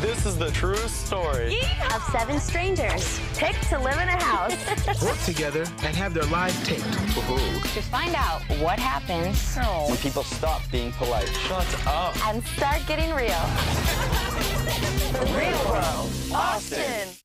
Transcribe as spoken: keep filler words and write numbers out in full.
This is the true story of seven strangers picked to live in a house, work together, and have their lives taped. Ooh. to find out what happens When people stop being polite. Shut up. and start getting real. The real world, Austin.